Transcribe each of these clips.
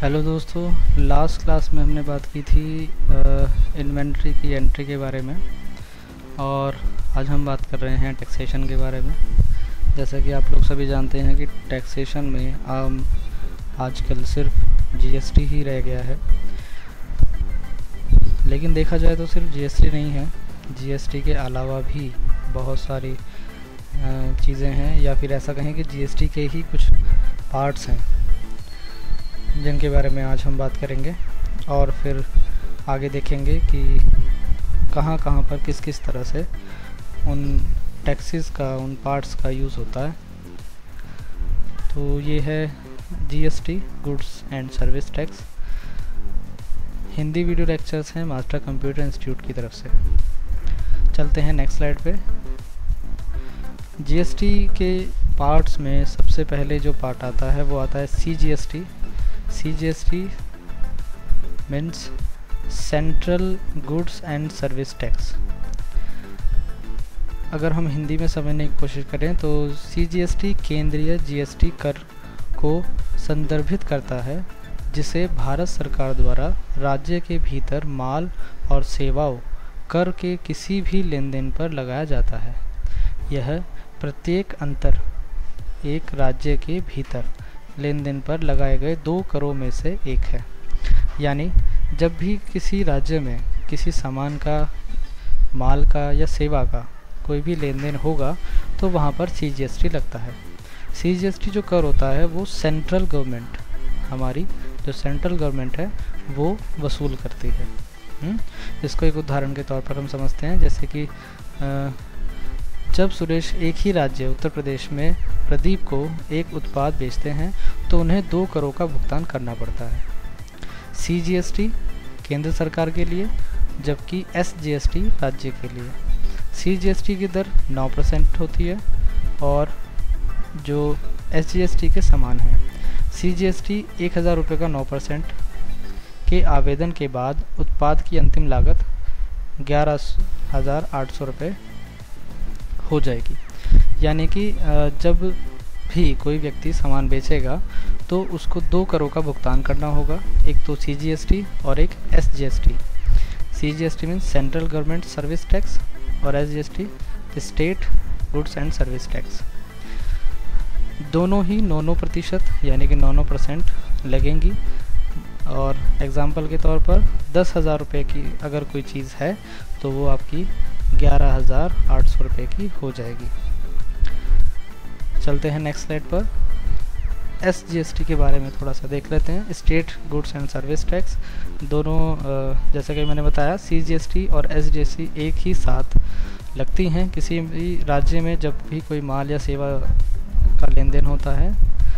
Hello दोस्तों, last class में हमने बात की थी इन्वेंट्री की एंट्री के बारे में। और आज हम बात कर रहे हैं टैक्सेशन के बारे में। जैसा कि आप लोग सभी जानते हैं कि टैक्सेशन में आजकल सिर्फ जीएसटी ही रह गया है। लेकिन देखा जाए तो सिर्फ जीएसटी नहीं है, जीएसटी के अलावा भी बहुत सारी चीज़ें हैं, या फिर ऐसा कहें कि जीएसटी के ही कुछ पार्ट्स हैं जिनके बारे में आज हम बात करेंगे। और फिर आगे देखेंगे कि कहाँ कहाँ पर किस किस तरह से उन टैक्सेस का, उन पार्ट्स का यूज़ होता है। तो ये है GST, goods and service tax. Hindi video lectures हैं मास्टर कंप्यूटर इंस्टीट्यूट की तरफ से। चलते हैं नेक्स्ट स्लाइड पे। जीएसटी के पार्ट्स में सबसे पहले जो पार्ट आता है वो आता है CGST. CGST means central goods and service tax. अगर हम हिंदी में समझने की कोशिश करें तो CGST केंद्रीय जीएसटी कर को संदर्भित करता है, जिसे भारत सरकार द्वारा राज्य के भीतर माल और सेवाओं कर के किसी भी लेन देन पर लगाया जाता है। यह प्रत्येक अंतर एक राज्य के भीतर लेन देन पर लगाए गए 2 करों में से एक है। यानी जब भी किसी राज्य में किसी सामान का, माल का या सेवा का कोई भी लेन देन होगा तो वहाँ पर CGST लगता है। CGST जो कर होता है वो सेंट्रल गवर्नमेंट, हमारी जो सेंट्रल गवर्नमेंट है वो वसूल करती है। इसको एक उदाहरण के तौर पर हम समझते हैं, जैसे कि जब सुरेश एक ही राज्य उत्तर प्रदेश में प्रदीप को एक उत्पाद बेचते हैं तो उन्हें 2 करोड़ का भुगतान करना पड़ता है। CGST केंद्र सरकार के लिए, जबकि SGST राज्य के लिए। CGST की दर 9% होती है और जो SGST के समान है। CGST 1000 रुपये का 9% के आवेदन के बाद उत्पाद की अंतिम लागत 11,800 रुपये हो जाएगी। यानी कि जब भी कोई व्यक्ति सामान बेचेगा तो उसको 2 करोड़ का भुगतान करना होगा, एक तो CGST और एक SGST। CGST means central government service tax और SGST state goods and service tax. दोनों ही 9% यानी कि 9% लगेंगी। और एग्जाम्पल के तौर पर 10,000 रुपये की अगर कोई चीज़ है तो वो आपकी 11,800 रुपये की हो जाएगी। चलते हैं नेक्स्ट स्लाइड पर। SGST के बारे में थोड़ा सा देख लेते हैं। State goods and service tax दोनों, जैसा कि मैंने बताया, CGST और SGST एक ही साथ लगती हैं किसी भी राज्य में जब भी कोई माल या सेवा का लेन देन होता है।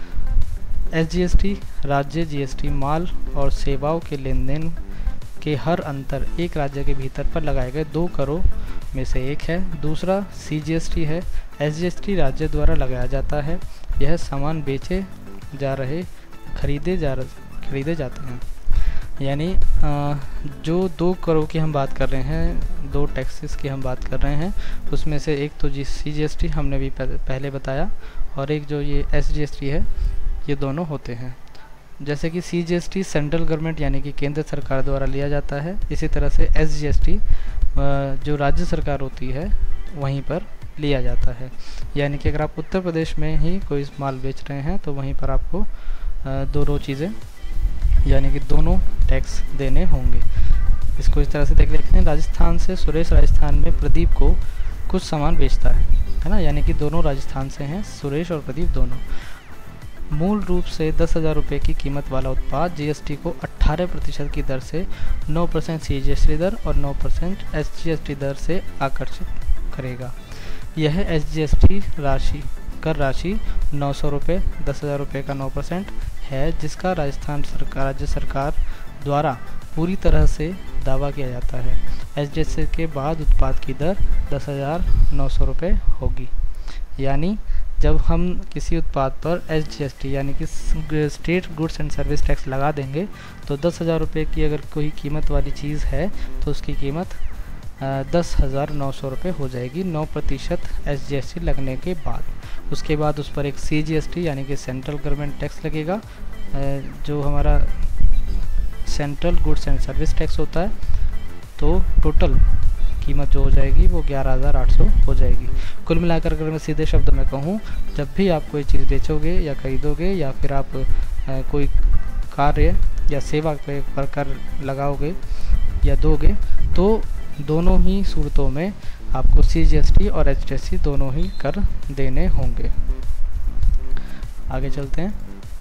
SGST राज्य GST माल और सेवाओं के लेन देन के हर अंतर एक राज्य के भीतर पर लगाए गए 2 करोड़ में से एक है। दूसरा CGST है। SGST राज्य द्वारा लगाया जाता है। यह सामान बेचे जा रहे खरीदे जाते हैं। यानी जो 2 करोड़ की हम बात कर रहे हैं, 2 टैक्सेस की हम बात कर रहे हैं, उसमें से एक तो CGST हमने भी पहले बताया, और एक जो ये SGST है, ये दोनों होते हैं। जैसे कि CGST सेंट्रल गवर्नमेंट यानी कि केंद्र सरकार द्वारा लिया जाता है, इसी तरह से SGST जो राज्य सरकार होती है वहीं पर लिया जाता है। यानी कि अगर आप उत्तर प्रदेश में ही कोई माल बेच रहे हैं तो वहीं पर आपको दोनों चीज़ें यानी कि दोनों टैक्स देने होंगे। इसको इस तरह से देख लेते हैं। राजस्थान से सुरेश राजस्थान में प्रदीप को कुछ सामान बेचता है ना, यानी कि दोनों राजस्थान से हैं, सुरेश और प्रदीप दोनों। मूल रूप से 10,000 रुपये की कीमत वाला उत्पाद GST को 18% की दर से 9% CGST दर और 9% SGST दर से आकर्षित करेगा। यह SGST कर राशि 900 रुपये, 10,000 रुपये का 9% है, जिसका राजस्थान राज्य सरकार द्वारा पूरी तरह से दावा किया जाता है। SGST के बाद उत्पाद की दर 10,900 रुपये होगी। यानी जब हम किसी उत्पाद पर SGST यानी कि state goods and service tax लगा देंगे तो 10,000 रुपये की अगर कोई कीमत वाली चीज़ है तो उसकी कीमत 10,900 रुपये हो जाएगी 9% SGST लगने के बाद। उसके बाद उस पर एक CGST यानी कि सेंट्रल गवर्नमेंट टैक्स लगेगा, जो हमारा central goods and service tax होता है, तो टोटल कीमत जो हो जाएगी वो 11,800 हो जाएगी। कुल मिलाकर अगर मैं सीधे शब्दों में कहूँ, जब भी आप कोई चीज़ बेचोगे या खरीदोगे या फिर आप कोई कार्य या सेवा पर कर लगाओगे या दोगे, तो दोनों ही सूरतों में आपको CGST और SGST दोनों ही कर देने होंगे। आगे चलते हैं।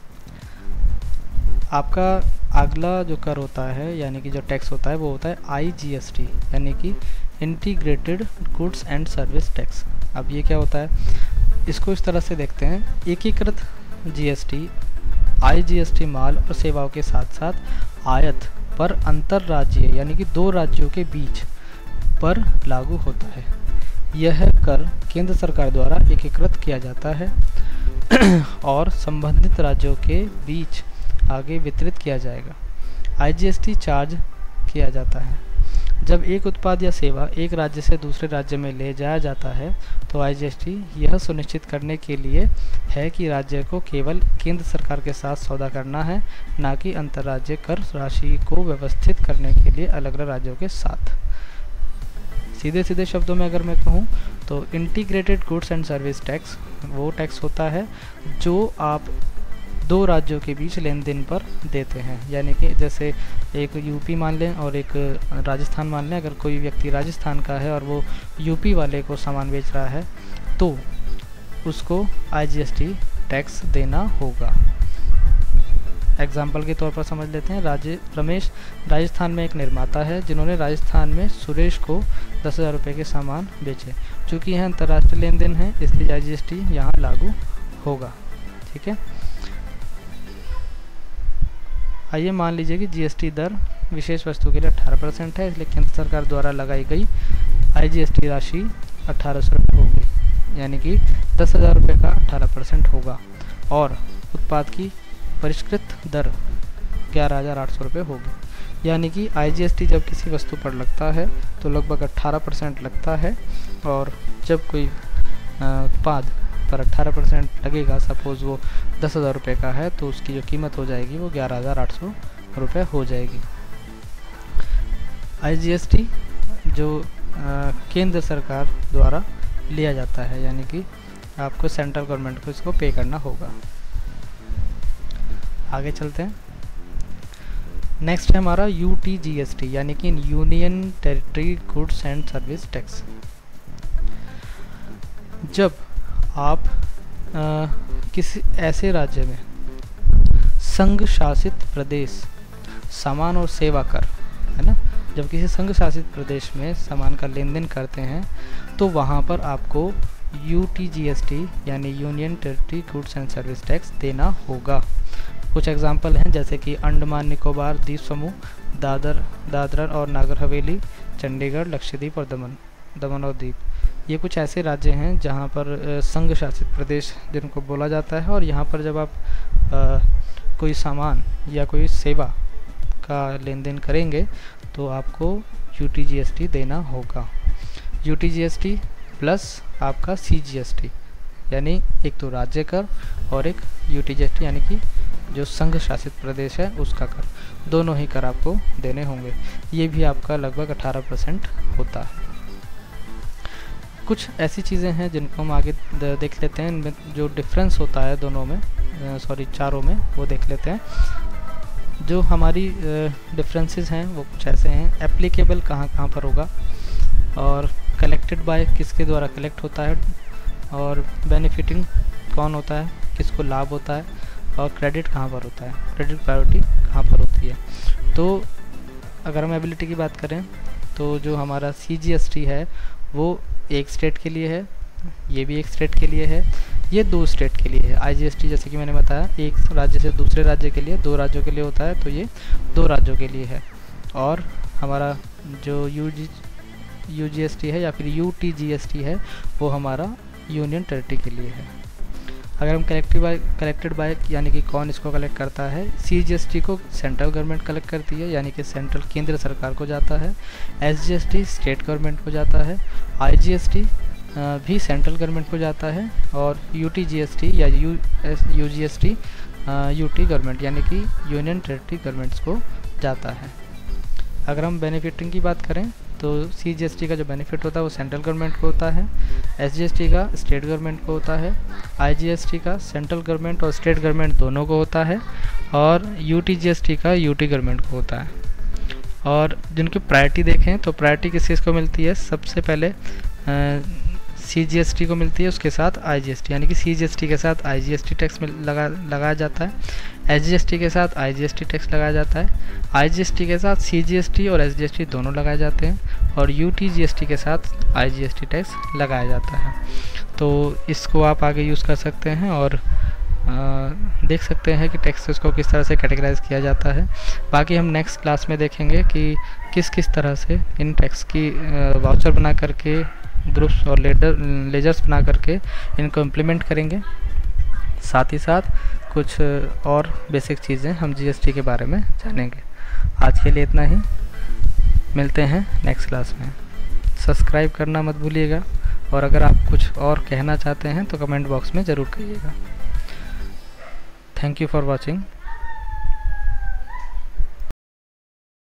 आपका अगला जो कर होता है यानी कि जो टैक्स होता है वो होता है IGST यानी कि integrated goods and service tax. अब ये क्या होता है, इसको इस तरह से देखते हैं। एकीकृत GST IGST माल और सेवाओं के साथ साथ आयात पर अंतरराज्यीय यानी कि दो राज्यों के बीच पर लागू होता है। यह कर केंद्र सरकार द्वारा एकीकृत किया जाता है और संबंधित राज्यों के बीच आगे वितरित किया जाएगा। IGST चार्ज किया जाता है जब एक उत्पाद या सेवा एक राज्य से दूसरे राज्य में ले जाया जाता है, तो IGST यह सुनिश्चित करने के लिए है कि राज्य को केवल केंद्र सरकार के साथ सौदा करना है, ना कि अंतर्राज्यीय कर राशि को व्यवस्थित करने के लिए अलग अलग राज्यों के साथ। सीधे सीधे शब्दों में अगर मैं कहूँ तो integrated goods and service tax वो टैक्स होता है जो आप दो राज्यों के बीच लेन देन पर देते हैं। यानी कि जैसे एक यूपी मान लें और एक राजस्थान मान लें। अगर कोई व्यक्ति राजस्थान का है और वो यूपी वाले को सामान बेच रहा है तो उसको IGST टैक्स देना होगा। एग्जाम्पल के तौर पर समझ लेते हैं। रमेश राजस्थान में एक निर्माता है जिन्होंने राजस्थान में सुरेश को 10,000 रुपये के सामान बेचे। चूँकि यह अंतर्राष्ट्रीय लेन देन है इसलिए IGST यहाँ लागू होगा। ठीक है। आइए मान लीजिए कि GST दर विशेष वस्तु के लिए 18% है, इसलिए केंद्र सरकार द्वारा लगाई गई IGST राशि 1,800 रुपये होगी, यानी कि 10,000 रुपये का 18% होगा और उत्पाद की परिष्कृत दर 11,800 रुपये होगी। यानी कि IGST जब किसी वस्तु पर लगता है तो लगभग 18% लगता है और जब कोई उत्पाद पर 18% लगेगा, सपोज़ वो 10,000 रुपये का है, तो उसकी जो कीमत हो जाएगी वो 11,800 रुपये हो जाएगी। IGST जो केंद्र सरकार द्वारा लिया जाता है, यानी कि आपको सेंट्रल गवर्नमेंट को इसको पे करना होगा। आगे चलते हैं। नेक्स्ट है हमारा UTGST यानी कि union territory goods and service tax. जब आप किसी ऐसे राज्य में संघ शासित प्रदेश सामान और सेवा कर, है ना, जब किसी संघ शासित प्रदेश में सामान का लेन देन करते हैं तो वहाँ पर आपको UTGST यानी union territory goods and service tax देना होगा। कुछ एग्जांपल हैं जैसे कि अंडमान निकोबार द्वीप समूह, दादरा और नागर हवेली, चंडीगढ़, लक्षद्वीप और दमन और दीव। ये कुछ ऐसे राज्य हैं जहाँ पर संघ शासित प्रदेश जिनको बोला जाता है, और यहाँ पर जब आप कोई सामान या कोई सेवा का लेन देन करेंगे तो आपको UTGST देना होगा। UTGST प्लस आपका CGST यानी एक तो राज्य कर और एक UTGST यानी कि जो संघ शासित प्रदेश है उसका कर, दोनों ही कर आपको देने होंगे। ये भी आपका लगभग 18% होता है। कुछ ऐसी चीज़ें हैं जिनको हम आगे देख लेते हैं। इनमें जो डिफरेंस होता है दोनों में, चारों में, वो देख लेते हैं। जो हमारी डिफरेंसेस हैं वो कुछ ऐसे हैं। एप्लीकेबल कहाँ कहाँ पर होगा, और कलेक्टेड बाय किसके द्वारा कलेक्ट होता है, और बेनिफिटिंग कौन होता है, किसको लाभ होता है, और क्रेडिट कहाँ पर होता है, क्रेडिट प्रायोरिटी कहाँ पर होती है। तो अगर हम एबिलिटी की बात करें तो जो हमारा CGST है वो एक स्टेट के लिए है, ये भी एक स्टेट के लिए है, ये दो स्टेट के लिए है। IGST जैसे कि मैंने बताया एक राज्य से दूसरे राज्य के लिए, दो राज्यों के लिए होता है, तो ये दो राज्यों के लिए है। और हमारा जो UGST है या फिर UTGST है वो हमारा यूनियन टेरिटरी के लिए है। अगर हम कलेक्टेड बाय यानी कि कौन इसको कलेक्ट करता है, CGST को सेंट्रल गवर्नमेंट कलेक्ट करती है यानी कि सेंट्रल केंद्र सरकार को जाता है, SGST स्टेट गवर्नमेंट को जाता है, IGST भी सेंट्रल गवर्नमेंट को जाता है, और UTGST या UGST UT गवर्नमेंट यानी कि यूनियन टेरिटरी गवर्नमेंट्स को जाता है। अगर हम बेनिफिटिंग की बात करें तो CGST का जो बेनिफिट होता है वो सेंट्रल गवर्नमेंट को होता है, SGST का स्टेट गवर्नमेंट को होता है, IGST का सेंट्रल गवर्नमेंट और स्टेट गवर्नमेंट दोनों को होता है, और UTGST का UT गवर्नमेंट को होता है। और जिनकी प्रायोरिटी देखें तो प्रायोरिटी किस चीज़ को मिलती है, सबसे पहले CGST को मिलती है, उसके साथ IGST, यानी कि CGST के साथ IGST टैक्स लगाया जाता है, SGST के साथ IGST टैक्स लगाया जाता है, IGST के साथ CGST और SGST दोनों लगाए जाते हैं, और UTGST के साथ IGST टैक्स लगाया जाता है। तो इसको आप आगे यूज़ कर सकते हैं और देख सकते हैं कि टैक्सेस को किस तरह से कैटेगराइज किया जाता है। बाकी हम नेक्स्ट क्लास में देखेंगे कि किस किस तरह से इन टैक्स की वाउचर बना करके, ग्रुप्स और लेजर्स बना करके इनको इम्प्लीमेंट करेंगे। साथ ही साथ कुछ और बेसिक चीज़ें हम GST के बारे में जानेंगे। आज के लिए इतना ही, मिलते हैं नेक्स्ट क्लास में। सब्सक्राइब करना मत भूलिएगा, और अगर आप कुछ और कहना चाहते हैं तो कमेंट बॉक्स में ज़रूर कहिएगा। Thank you for watching.